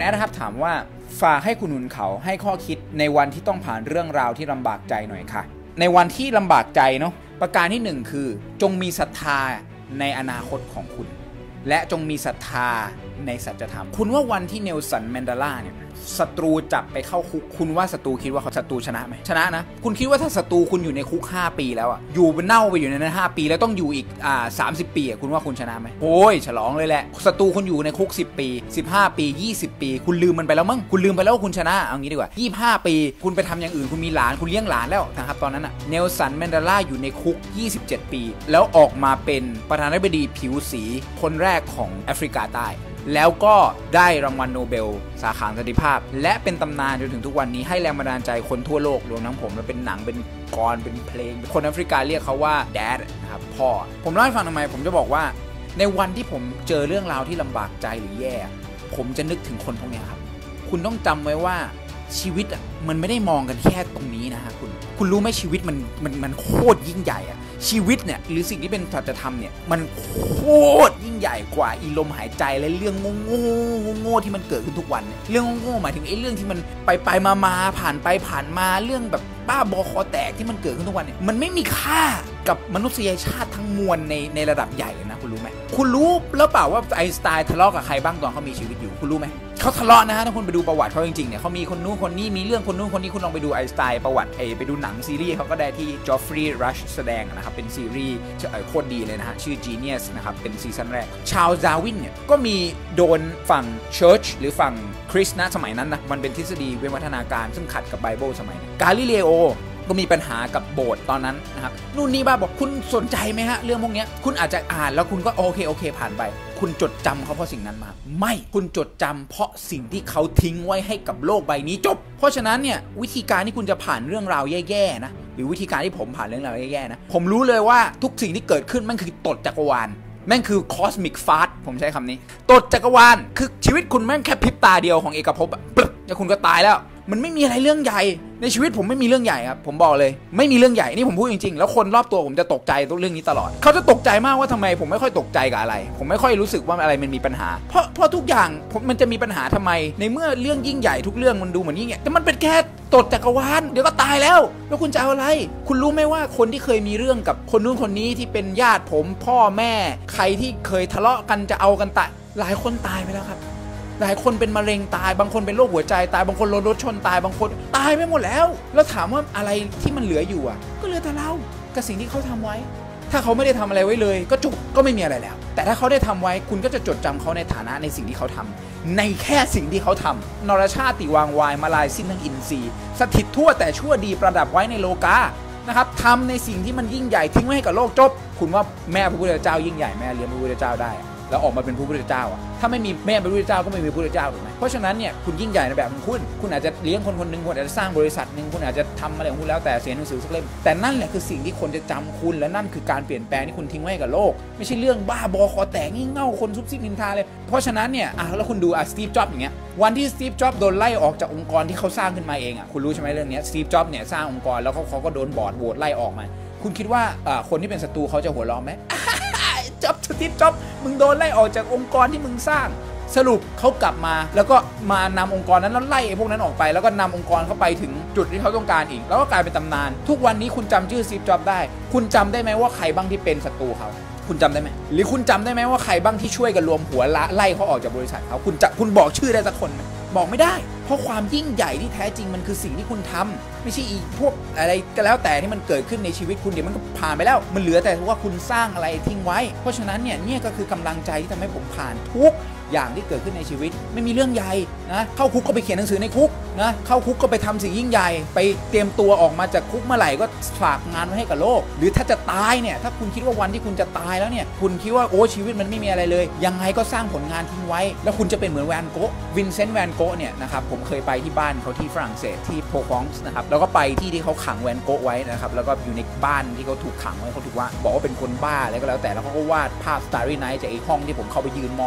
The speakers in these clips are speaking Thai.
แอดนะครับถามว่าฝากให้คุณหนุนเขาให้ข้อคิดในวันที่ต้องผ่านเรื่องราวที่ลำบากใจหน่อยค่ะในวันที่ลำบากใจเนาะประการที่1คือจงมีศรัทธาในอนาคตของคุณและจงมีศรัทธาในสัจธรรมคุณว่าวันที่เนลสันแมนเดลาเนี่ยศัตรูจับไปเข้าคุกคุณว่าศัตรูคิดว่าเขาศัตรูชนะไหมชนะนะคุณคิดว่าถ้าศัตรูคุณอยู่ในคุก5ปีแล้วอ่ะอยู่เน่าไปอยู่ในนั้น5ปีแล้วต้องอยู่อีก30 ปีอ่ะคุณว่าคุณชนะไหมโอ้ยฉลองเลยแหละศัตรูคุณอยู่ในคุก10 ปี15 ปี20 ปีคุณลืมมันไปแล้วมั้งคุณลืมไปแล้วว่าคุณชนะเอางี้ดีกว่า25 ปีคุณไปทำอย่างอื่นคุณมีหลานคุณเลี้ยงหลานแล้วนะครับตอนนั้นอ่ะเนลสันแมนเดลาอยู่ในคุก27 ปีแล้วออกมาเป็นประธานาธิบดีผิวสีคนแรกของแอฟริกาใต้แล้วก็ได้รางวัลโนเบลสาขาสันติภาพและเป็นตำนานจนถึงทุกวันนี้ให้แรงบันดาลใจคนทั่วโลกรวมทั้งผมและเป็นหนังเป็นกรเป็นเพลงคนแอฟริกาเรียกเขาว่าแดดนะครับพ่อผมเล่าให้ฟังทำไมผมจะบอกว่าในวันที่ผมเจอเรื่องราวที่ลำบากใจหรือแย่ผมจะนึกถึงคนพวกนี้ครับคุณต้องจำไว้ว่าชีวิตอ่ะมันไม่ได้มองกันแค่ตรงนี้นะฮะคุณรู้ไหมชีวิตมันโคตรยิ่งใหญ่อ่ะชีวิตเนี่ยหรือสิ่งที่เป็นสัจธรรมเนี่ยมันโคตรยิ่งใหญ่กว่าอีลมหายใจและเรื่องโง่ที่มันเกิดขึ้นทุกวันเนี่ยเรื่องโง่หมายถึงไอ้เรื่องที่มันไปมาผ่านไปผ่านมาเรื่องแบบบ้าบอคอแตกที่มันเกิดขึ้นทุกวันเนี่ยมันไม่มีค่ากับมนุษยชาติทั้งมวลในระดับใหญ่เลยนะคุณรู้ไหมคุณรู้แล้วเปล่าว่าไอน์สไตน์ทะเลาะกับใครบ้างตอนเขามีชีวิตอยู่คุณรู้ไหมเขาทะเลาะนะฮะถ้าคุณไปดูประวัติเขาจริงๆเนี่ยเขามีคนนู้นคนนี้มีเรื่องคนนู้นคนนี้คุณลองไปดูไอน์สไตน์ประวัติไปดูหนังซีรีส์เขาก็ได้ที่จอฟฟรีย์รัชแสดงนะครับเป็นซีรีส์โคตรดีเลยนะฮะชื่อ Genius นะครับเป็นซีซั่นแรกชาร์ลส์ดาร์วินเนี่ยก็มีโดนฝั่งเชิร์ชหรือฝั่งคริสต์นะสมัยนั้นนะมันเป็นทฤษฎีวิวัฒนาการซึ่งขัดกับไบเบิลสมัยนั้นกาลิเลโอก็มีปัญหากับโบสถ์ตอนนั้นนะครับนู่นนี่บ้าบอกคุณสนใจไหมฮะเรื่องพวกนี้คุณอาจจะอ่านแล้วคุณก็โอเคผ่านไปคุณจดจำเขาเพราะสิ่งนั้นมาไม่คุณจดจำเพราะสิ่งที่เขาทิ้งไว้ให้กับโลกใบนี้จบเพราะฉะนั้นเนี่ยวิธีการที่คุณจะผ่านเรื่องราวแย่ๆนะหรือวิธีการที่ผมผ่านเรื่องราวแย่ๆนะผมรู้เลยว่าทุกสิ่งที่เกิดขึ้นมันคือตดจักรวาลแม่งคือคอสมิกฟาสต์ผมใช้คำนี้ตดจักรวาลคือชีวิตคุณแม่งแค่พริบตาเดียวของเอกภพอะปึ๊บแล้วคุณก็ตายแล้วมันไม่มีอะไรเรื่องใหญ่ในชีวิตผมไม่มีเรื่องใหญ่ครับผมบอกเลยไม่มีเรื่องใหญ่นี่ผมพูดจริงๆแล้วคนรอบตัวผมจะตกใจเรื่องนี้ตลอดเขาจะตกใจมากว่าทำไมผมไม่ค่อยตกใจกับอะไรผมไม่ค่อยรู้สึกว่าอะไรมันมีปัญหาเพราะทุกอย่างมันจะมีปัญหาทำไมในเมื่อเรื่องยิ่งใหญ่ทุกเรื่องมันดูเหมือนยิ่งใหญ่แต่มันเป็นแค่ตดจักรวาลเดี๋ยวก็ตายแล้วคุณจะเอาอะไรคุณรู้ไหมว่าคนที่เคยมีเรื่องกับคนนู้นคนนี้ที่เป็นญาติผมพ่อแม่ใครที่เคยทะเลาะกันจะเอากันตายหลายคนตายไปแล้วครับหลายคนเป็นมะเร็งตายบางคนเป็นโรคหัวใจตายบางคนรถชนตายบางคนตายไปหมดแล้วถามว่าอะไรที่มันเหลืออยู่อ่ะก็เหลือแต่เรากับสิ่งที่เขาทำไว้ถ้าเขาไม่ได้ทำอะไรไว้เลยก็จบก็ไม่มีอะไรแล้วแต่ถ้าเขาได้ทำไว้คุณก็จะจดจำเขาในฐานะในสิ่งที่เขาทำในแค่สิ่งที่เขาทำนรชาติวางวายมาลายสิ้นทั้งอินทรีย์สถิตทั่วแต่ชั่วดีประดับไว้ในโลกานะครับทำในสิ่งที่มันยิ่งใหญ่ทิ้งไว้ให้กับโลกจบคุณว่าแม่พระพุทธเจ้ายิ่งใหญ่แม่เลี้ยงพระพุทธเจ้าได้แล้วออกมาเป็นพระพุทธเจ้าอ่ะถ้าไม่มีแม่เป็นพระพุทธเจ้าก็ไม่มีพระพุทธเจ้าถูกไหมเพราะฉะนั้นเนี่ยคุณยิ่งใหญ่ในแบบของคุณอาจจะเลี้ยงคนนึงคุณอาจจะสร้างบริษัทนึงคุณอาจจะทำอะไรของคุณแล้วแต่เสียหนังสือสักเล่มแต่นั่นแหละคือสิ่งที่คนจะจำคุณและนั่นคือการเปลี่ยนแปลงที่คุณทิ้งไว้กับโลกไม่ใช่เรื่องบ้าบอคอแตกงี่เง่าคนซุบซิบนินทาเลยเพราะฉะนั้นเนี่ยแล้วคุณดูสตีฟจ็อบส์อย่างเงี้ยวันที่สตีฟจ็อบส์โดนไล่ออกจากองค์กรที่เขาสร้างขึ้นมาเองคุณรู้ใช่ไหมเรื่องนี้สตีฟจ็อบส์เนี่ยสร้างองค์กรแล้วเขาก็โดนบอร์ดโหวตไล่ออกมาคุณคิดว่าคนที่เป็นศัตรูเขาจะหัวเราะไหมสตีฟจ็อบส์มึงโดนไล่ออกจากองค์กรที่มึงสร้างสรุปเขากลับมาแล้วก็มานำองค์กรนั้นแล้วไล่พวกนั้นออกไปแล้วก็นำองค์กรเข้าไปถึงจุดที่เขาต้องการอีกแล้วก็กลายเป็นตำนานทุกวันนี้คุณจำชื่อสตีฟจ็อบส์ได้คุณจำได้ไหมว่าใครบ้างที่เป็นศัตรูเขาคุณจำได้ไหมหรือคุณจำได้ไหมว่าใครบ้างที่ช่วยกันรวมหัวไล่เขาออกจากบริษัทเขาคุณบอกชื่อได้สักคนไหมบอกไม่ได้เพราะความยิ่งใหญ่ที่แท้จริงมันคือสิ่งที่คุณทำไม่ใช่อีพวกอะไรก็แล้วแต่ที่มันเกิดขึ้นในชีวิตคุณเดี๋ยวมันก็ผ่านไปแล้วมันเหลือแต่ว่าคุณสร้างอะไรทิ้งไว้เพราะฉะนั้นเนี่ยก็คือกำลังใจที่ทำให้ผมผ่านทุกอย่างที่เกิดขึ้นในชีวิตไม่มีเรื่องใหญ่นะเข้าคุกก็ไปเขียนหนังสือในคุกนะเข้าคุกก็ไปทำสิ่งยิ่งใหญ่ไปเตรียมตัวออกมาจากคุกเมื่อไหร่ก็ฝากงานไว้ให้กับโลกหรือถ้าจะตายเนี่ยถ้าคุณคิดว่าวันที่คุณจะตายแล้วเนี่ยคุณคิดว่าโอ้ชีวิตมันไม่มีอะไรเลยยังไงก็สร้างผลงานทิ้งไว้แล้วคุณจะเป็นเหมือนแวนโก๊ะวินเซนต์แวนโก๊ะเนี่ยนะครับผมเคยไปที่บ้านเขาที่ฝรั่งเศสที่โพฟองส์นะครับแล้วก็ไปที่เขาขังแวนโก๊ะไว้นะครับแล้วก็อยู่ในบ้านที่เขาถูกขังไว้เขาถูกว่าบอกว่าเป็นคนบ้าอะไรก็แล้วแต่แล้วเขาก็วาดภาพ Starry Night จากไอ้ห้องที่ผมเข้าไปยืนมองเนี่ยนะ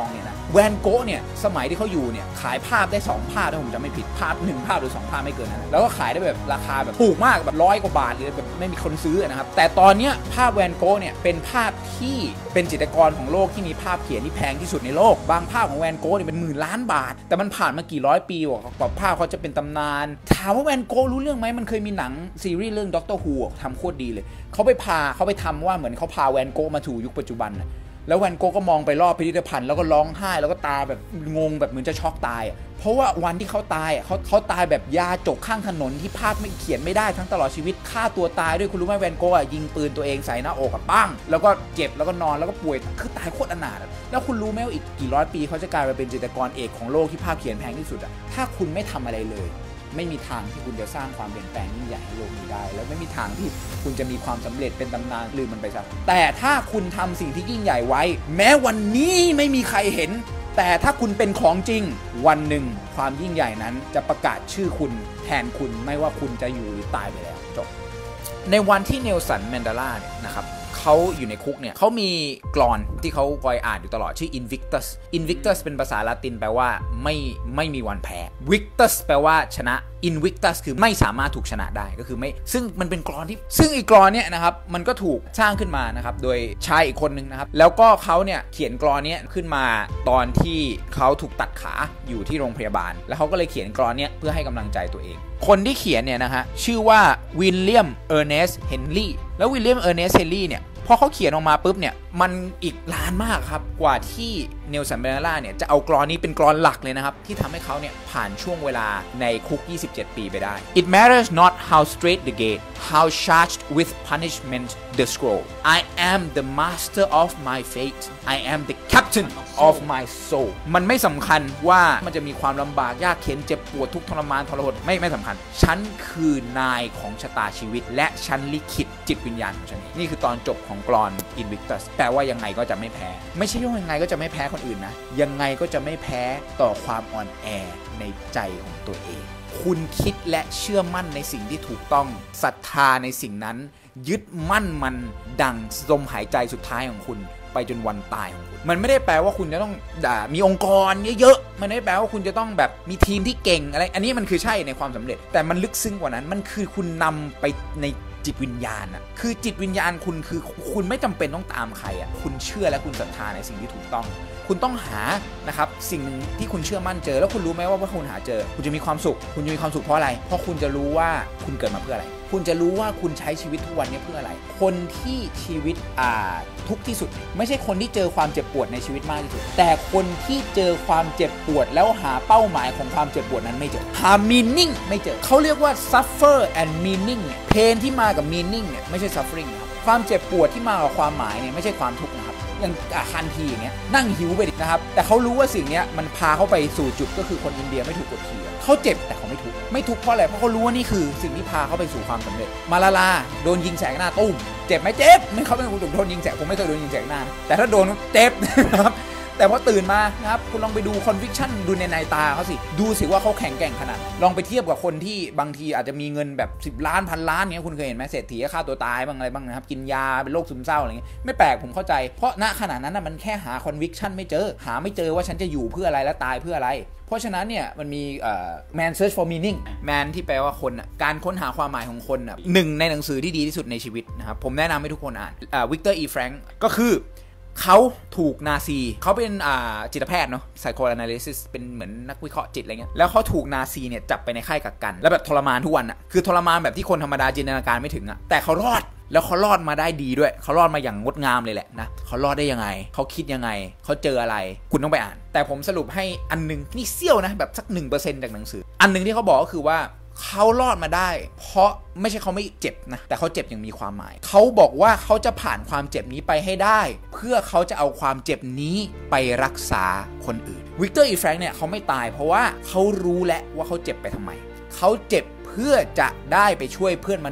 แวนโกะเนี่ยสมัยที่เขาอยู่เนี่ยขายภาพได้2ภาพถ้าผมจำไม่ผิดภาพ1ภาพหรือ2ภาพไม่เกินนั้นแล้วก็ขายได้แบบราคาแบบถูกมากแบบ100 กว่าบาทเลยแบบไม่มีคนซื้อนะครับแต่ตอนนี้ภาพแวนโกะเนี่ยเป็นภาพที่เป็นจิตรกรของโลกที่มีภาพเขียนที่แพงที่สุดในโลกบางภาพของแวนโกะเนี่ยเป็น10,000 ล้านบาทแต่มันผ่านมากี่ร้อยปีกว่าภาพเขาจะเป็นตำนานถามว่าแวนโกะรู้เรื่องไหมมันเคยมีหนังซีรีส์เรื่องด็อกเตอร์ฮูทำโคตรดีเลยเขาไปทำว่าเหมือนเขาพาแวนโกะมาสู่ยุคปัจจุบันแล้วแวนโกะก็มองไปรอบพิพิธภัณฑ์แล้วก็ร้องไห้แล้วก็ตาแบบงงแบบเหมือนจะช็อกตายเพราะว่าวันที่เขาตายเขาตายแบบยาจกข้างถนนที่ภาพไม่เขียนไม่ได้ทั้งตลอดชีวิตฆ่าตัวตายด้วยคุณรู้ไหมแวนโกะยิงปืนตัวเองใส่หน้าอกกับปั้งแล้วก็เจ็บแล้วก็นอนแล้วก็ป่วยคือตายโคตรอนาถแล้วคุณรู้ไหมว่าอีกกี่ร้อยปีเขาจะกลายมาเป็นจิตรกรเอกของโลกที่ภาพเขียนแพงที่สุดถ้าคุณไม่ทำอะไรเลยไม่มีทางที่คุณจะสร้างความเปลี่ยนแปลงยิ่งใหญ่ให้โลกนี้ได้แล้วไม่มีทางที่คุณจะมีความสำเร็จเป็นตำนานลืมมันไปซะแต่ถ้าคุณทำสิ่งที่ยิ่งใหญ่ไว้แม้วันนี้ไม่มีใครเห็นแต่ถ้าคุณเป็นของจริงวันหนึ่งความยิ่งใหญ่นั้นจะประกาศชื่อคุณแทนคุณไม่ว่าคุณจะอยู่หรือตายไปแล้วจบในวันที่เนลสันแมนเดลาเนี่ยนะครับเขาอยู่ในคุกเนี่ยเขามีกลอนที่เขาคอยอ่านอยู่ตลอดชื่อ Invictus เป็นภาษาละตินแปลว่าไม่มีวันแพ้ Victus แปลว่าชนะ Invictus คือไม่สามารถถูกชนะได้ก็คือไม่ซึ่งมันเป็นกลอนที่ซึ่งอีกกลอนเนี่ยนะครับมันก็ถูกสร้างขึ้นมานะครับโดยชายอีกคนนึงนะครับแล้วก็เขาเนี่ยเขียนกลอนนี้ขึ้นมาตอนที่เขาถูกตัดขาอยู่ที่โรงพยาบาลแล้วเขาก็เลยเขียนกลอนนี้เพื่อให้กำลังใจตัวเองคนที่เขียนเนี่ยนะฮะชื่อว่าวิลเลียมเออร์เนสต์เฮนรี่แล้ววิลเลียมเออร์เนสต์เฮนรี่เนี่ยพอเขาเขียนออกมาปุ๊บเนี่ยมันอีกล้านมากครับกว่าที่เนลสันแมนเดลาเนี่ยจะเอากลอนนี้เป็นกลอนหลักเลยนะครับที่ทำให้เขาเนี่ยผ่านช่วงเวลาในคุก27 ปีไปได้ It matters not how straight the gate how charged with punishment the scroll I am the master of my fate I am the captain of my soul มันไม่สำคัญว่ามันจะมีความลำบากยากเข็ญเจ็บปวดทุกทรมานทรหดไม่สำคัญฉันคือนายของชะตาชีวิตและฉันลิขิตจิตวิญญาณของฉันนี่คือตอนจบของกลอน Invictus แปลว่ายังไงก็จะไม่แพ้ไม่ใช่ยังไงก็จะไม่แพ้คนอื่นนะยังไงก็จะไม่แพ้ต่อความอ่อนแอในใจของตัวเองคุณคิดและเชื่อมั่นในสิ่งที่ถูกต้องศรัทธาในสิ่งนั้นยึดมั่นมันดังลมหายใจสุดท้ายของคุณไปจนวันตายของคุณมันไม่ได้แปลว่าคุณจะต้องมีองค์กรเยอะๆมันไม่ได้แปลว่าคุณจะต้องแบบมีทีมที่เก่งอะไรอันนี้มันคือใช่ในความสำเร็จแต่มันลึกซึ้งกว่านั้นมันคือคุณนำไปในจิตวิญญาณอะคือจิตวิญญาณคุณคือคุณไม่จำเป็นต้องตามใครอะคุณเชื่อและคุณศรัทธาในสิ่งที่ถูกต้องคุณต้องหานะครับสิ่งหนึ่งที่คุณเชื่อมั่นเจอแล้วคุณรู้ไหมว่าคุณหาเจอคุณจะมีความสุขคุณจะมีความสุขเพราะอะไรเพราะคุณจะรู้ว่าคุณเกิดมาเพื่ออะไรคุณจะรู้ว่าคุณใช้ชีวิตทุกวันนี้เพื่ออะไรคนที่ชีวิตทุกที่สุดไม่ใช่คนที่เจอความเจ็บปวดในชีวิตมากที่สุดแต่คนที่เจอความเจ็บปวดแล้วหาเป้าหมายของความเจ็บปวดนั้นไม่เจอหา meaning ไม่เจอเขาเรียกว่า suffer and meaning เนี่ย pain ที่มากับ meaning เนี่ยไม่ใช่ suffering นะครับความเจ็บปวดที่มากับความหมายเนี่ยไม่ใช่ความทุกข์นะครับอย่างคันทีอย่างเงี้ยนั่งหิวไปดินะครับแต่เขารู้ว่าสิ่งนี้มันพาเขาไปสู่จุดก็คือคนอินเดียไม่ถูกกดขี่เขาเจ็บแต่เขาไม่ทุกข์เพราะอะไรเพราะเขารู้ว่านี่คือสิ่งที่พาเขาไปสู่ความสำเร็จมาลาโดนยิงแสงหน้าตุ้มเจ็บไหมเจ็บไม่เขาเป็นคนโดนยิงแสงผมไม่เคยโดนยิงแสงหน้าแต่ถ้าโดนเจ็บนะครับแต่พอตื่นมานะครับคุณลองไปดู conviction ดูในตาเขาสิดูสิว่าเขาแข็งแกร่งขนาดลองไปเทียบกับคนที่บางทีอาจจะมีเงินแบบ10 ล้านพันล้านเงี้ยคุณเคยเห็นไหมเศรษฐีฆ่าตัวตายบ้างอะไรบ้างนะครับกินยาเป็นโรคซึมเศร้าอะไรเงี้ยไม่แปลกผมเข้าใจเพราะณขณะนั้นมันแค่หา conviction ไม่เจอว่าฉันจะอยู่เพื่ออะไรและตายเพื่ออะไรเพราะฉะนั้นเนี่ยมันมีman search for meaning man ที่แปลว่าคนการค้นหาความหมายของคนหนึ่งในหนังสือที่ดีที่สุดในชีวิตนะครับผมแนะนำให้ทุกคนอ่านวิกเตอร์ แฟรงค์ก็คือเขาถูกนาซีเขาเป็นจิตแพทย์เนาะ psychoanalysis เป็นเหมือนนักวิเคราะห์จิตอะไรเงี้ยแล้วเขาถูกนาซีเนี่ยจับไปในค่ายกักกันแล้วแบบทรมานทุกวันคือทรมานแบบที่คนธรรมดาจินตนาการไม่ถึงแต่เขารอดแล้วเขารอดมาได้ดีด้วยเขารอดมาอย่างงดงามเลยแหละนะเขารอดได้ยังไงเขาคิดยังไงเขาเจออะไรคุณต้องไปอ่านแต่ผมสรุปให้อันนึงนี่เสี้ยวนะแบบสัก 1% จากหนังสืออันนึงที่เขาบอกก็คือว่าเขารอดมาได้เพราะไม่ใช่เขาไม่เจ็บนะแต่เขาเจ็บอย่างมีความหมายเขาบอกว่าเขาจะผ่านความเจ็บนี้ไปให้ได้เพื่อเขาจะเอาความเจ็บนี้ไปรักษาคนอื่นวิกเตอร์ แฟรงค์เนี่ยเขาไม่ตายเพราะว่าเขารู้แล้วว่าเขาเจ็บไปทำไมเขาเจ็บเพื่อจะได้ไปช่วยเพื่อนมนุษย์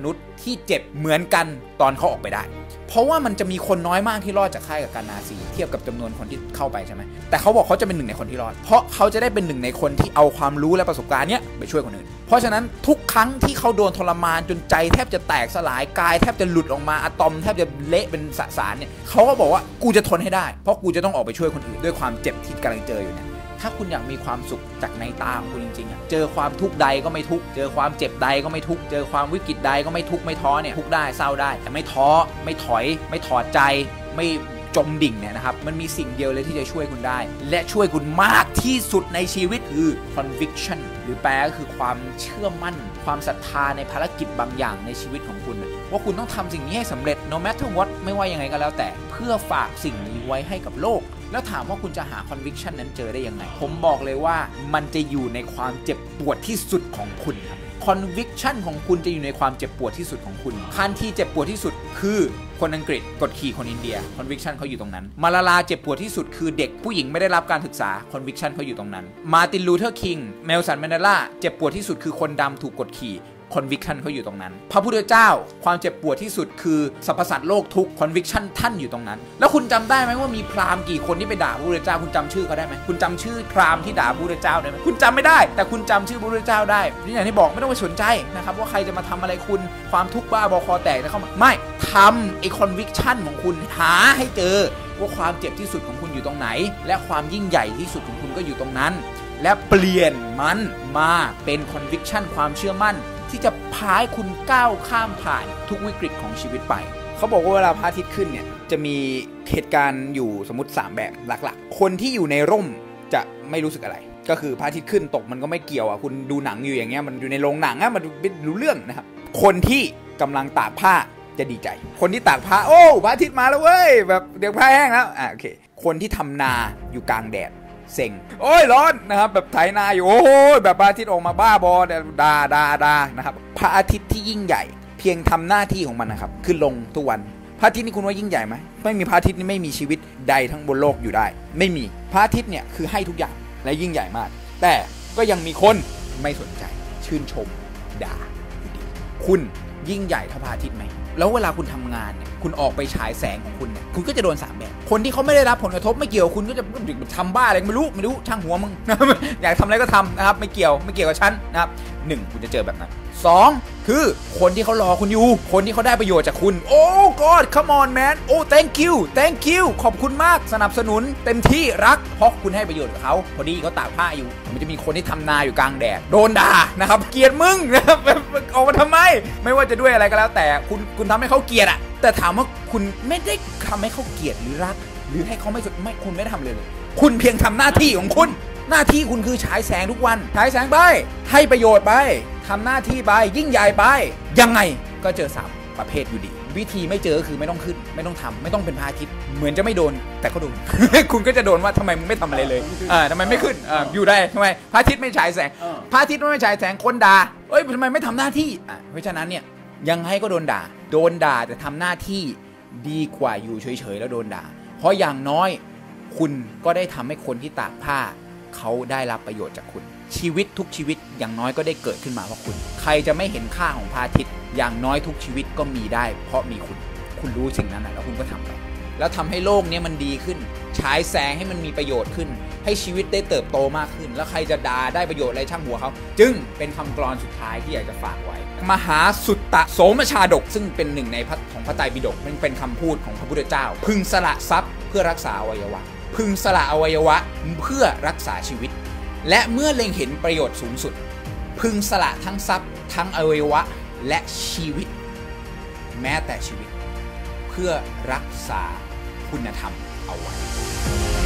ที่เจ็บเหมือนกันตอนเขาออกไปได้เพราะว่ามันจะมีคนน้อยมากที่รอดจากค่ายกักกันนาซีเทียบกับจำนวนคนที่เข้าไปใช่ไหมแต่เขาบอกเขาจะเป็นหนึ่งในคนที่รอดเพราะเขาจะได้เป็นหนึ่งในคนที่เอาความรู้และประสบการณ์เนี้ยไปช่วยคนอื่นเพราะฉะนั้นทุกครั้งที่เขาโดนทรมานจนใจแทบจะแตกสลายกายแทบจะหลุดออกมาอะตอมแทบจะเละเป็นสสารเนี่ยเขาก็บอกว่ากูจะทนให้ได้เพราะกูจะต้องออกไปช่วยคนอื่นด้วยความเจ็บที่กำลังเจออยู่เนี่ยถ้าคุณอยากมีความสุขจากในตาของคุณจริงๆเจอความทุกข์ใดก็ไม่ทุกข์เจอความเจ็บใดก็ไม่ทุกข์เจอความวิกฤตใดก็ไม่ทุกข์ไม่ท้อเนี่ยทุกข์ได้เศร้าได้แต่ไม่ท้อไม่ถอยไม่ถอดใจไม่จมดิ่งเนี่ยนะครับมันมีสิ่งเดียวเลยที่จะช่วยคุณได้และช่วยคุณมากที่สุดในชีวิตคือ conviction หรือแปลก็คือความเชื่อมั่นความศรัทธาในภารกิจบางอย่างในชีวิตของคุณว่าคุณต้องทำสิ่งนี้ให้สำเร็จ no matter what ไม่ว่ายังไงก็แล้วแต่เพื่อฝากสิ่งนี้ไว้ให้กับโลกแล้วถามว่าคุณจะหา conviction นั้นเจอได้ยังไงผมบอกเลยว่ามันจะอยู่ในความเจ็บปวดที่สุดของคุณครับ conviction ของคุณจะอยู่ในความเจ็บปวดที่สุดของคุณขั้นที่เจ็บปวดที่สุดคือคนอังกฤษกดขี่คนอินเดีย conviction เขาอยู่ตรงนั้นมาลาลาเจ็บปวดที่สุดคือเด็กผู้หญิงไม่ได้รับการศึกษา conviction เขาอยู่ตรงนั้นมาร์ตินลูเทอร์คิงเมลสันแมนเดลาเจ็บปวดที่สุดคือคนดำถูกกดขี่conviction เขาอยู่ตรงนั้นพระพุทธเจ้าความเจ็บปวดที่สุดคือสรรพสัตว์โลกทุก conviction ท่านอยู่ตรงนั้นแล้วคุณจำได้ไหมว่ามีพราหมณ์กี่คนที่ไปด่าพระพุทธเจ้าคุณจำชื่อเขาได้ไหมคุณจำชื่อพราหมณ์ที่ด่าพระพุทธเจ้าได้ไหมคุณจำไม่ได้แต่คุณจำชื่อพระพุทธเจ้าได้นี่อย่างที่บอกไม่ต้องไปสนใจนะครับว่าใครจะมาทำอะไรคุณความทุกข์บ้าบอคอแตกจะเข้ามาไม่ทำไอ้ conviction ของคุณหาให้เจอว่าความเจ็บที่สุดของคุณอยู่ตรงไหนและความยิ่งใหญ่ที่สุดของคุณก็อยู่ตรงนั้นและเปลี่ยนมันมาเป็น conviction ความเชื่อมั่นที่จะพาให้คุณก้าวข้ามผ่านทุกวิกฤตของชีวิตไปเขาบอกว่าเวลาพระอาทิตย์ขึ้นเนี่ยจะมีเหตุการณ์อยู่สมมติ3แบบหลักๆคนที่อยู่ในร่มจะไม่รู้สึกอะไรก็คือพระอาทิตย์ขึ้นตกมันก็ไม่เกี่ยวคุณดูหนังอยู่อย่างเงี้ยมันอยู่ในโรงหนังมันไม่รู้เรื่องนะครับคนที่กำลังตากผ้าจะดีใจคนที่ตากผ้าโอ้พระอาทิตย์มาแล้วเว้ยแบบเดี๋ยวผ้าแห้งแล้วโอเคคนที่ทำนาอยู่กลางแดดเซ็งโอ้ยร้อนนะครับแบบไถนาอยู่โอ้ยแบบพระอาทิตย์ออกมาบ้าบอด่านะครับพระอาทิตย์ที่ยิ่งใหญ่เพียงทำหน้าที่ของมันนะครับขึ้นลงทุกวันพระอาทิตย์นี่คุณว่ายิ่งใหญ่ไหมไม่มีพระอาทิตย์นี่ไม่มีชีวิตใดทั้งบนโลกอยู่ได้ไม่มีพระอาทิตย์เนี่ยคือให้ทุกอย่างและยิ่งใหญ่มากแต่ก็ยังมีคนไม่สนใจชื่นชมด่าคุณยิ่งใหญ่เท่าพระอาทิตย์ไหมแล้วเวลาคุณทำงานเนี่ยคุณออกไปฉายแสงของคุณเนี่ยคุณก็จะโดน3แบบคนที่เขาไม่ได้รับผลกระทบไม่เกี่ยวคุณก็จะทำบ้าอะไรไม่รู้ช่างหัวมึง อยากทำอะไรก็ทำนะครับไม่เกี่ยวกับฉันนะครับ1คุณจะเจอแบบนั้น2คือคนที่เขารอคุณอยู่คนที่เขาได้ประโยชน์จากคุณโอ้ God come on man โอ้ thank you ขอบคุณมากสนับสนุนเต็มที่รักเพราะคุณให้ประโยชน์กับเขาพอดีเขาตากผ้าอยู่มันจะมีคนที่ทำนาอยู่กลางแดดโดนด่านะครับเกลียดมึงนะครับออกมาทำไมไม่ว่าจะด้วยอะไรก็แล้วแต่คุณทำให้เขาเกลียดอะแต่ถามว่าคุณไม่ได้ทำให้เขาเกลียดหรือรักหรือให้เขาไม่คุณไม่ได้ทำเลยคุณเพียงทำหน้าที่ของคุณหน้าที่คุณคือฉายแสงทุกวันฉายแสงไปให้ประโยชน์ไปทำหน้าที่ไปยิ่งใหญ่ไปยังไงก็เจอ3ประเภทอยู่ดีวิธีไม่เจอคือไม่ต้องขึ้นไม่ต้องทำไม่ต้องเป็นพระอาทิตย์เหมือนจะไม่โดนแต่ก็โดน คุณก็จะโดนว่าทำไมมึงไม่ทำอะไรเลยทำไมไม่ขึ้นอยู่ได้ทำไมพระอาทิตย์ไม่ฉายแสงพระอาทิตย์ไม่ฉายแสงคนด่าทำไมไม่ทำหน้าที่เพราะฉะนั้นเนี่ยยังไงก็โดนด่าแต่ทำหน้าที่ดีกว่าอยู่เฉยๆแล้วโดนด่าเพราะอย่างน้อยคุณก็ได้ทำให้คนที่ตากผ้าเขาได้รับประโยชน์จากคุณชีวิตทุกชีวิตอย่างน้อยก็ได้เกิดขึ้นมาเพราะคุณใครจะไม่เห็นค่าของพระอาทิตย์อย่างน้อยทุกชีวิตก็มีได้เพราะมีคุณรู้สิ่งนั้นแล้วคุณก็ทำไปแล้วทำให้โลกนี้มันดีขึ้นฉายแสงให้มันมีประโยชน์ขึ้นให้ชีวิตได้เติบโตมากขึ้นแล้วใครจะด่าได้ประโยชน์อะไรช่างหัวเขาจึงเป็นคำกลอนสุดท้ายที่อยากจะฝากไว้มหาสุตตะโสมชาดกซึ่งเป็นหนึ่งในของพระไตรปิฎกมันเป็นคำพูดของพระพุทธเจ้าพึงสละทรัพย์เพื่อรักษาอวัยวะพึงสละอวัยวะเพื่อรักษาชีวิตและเมื่อเล็งเห็นประโยชน์สูงสุดพึงสละทั้งทรัพย์ทั้งอวัยวะและชีวิตแม้แต่ชีวิตเพื่อรักษาคุณธรรมเอาไว้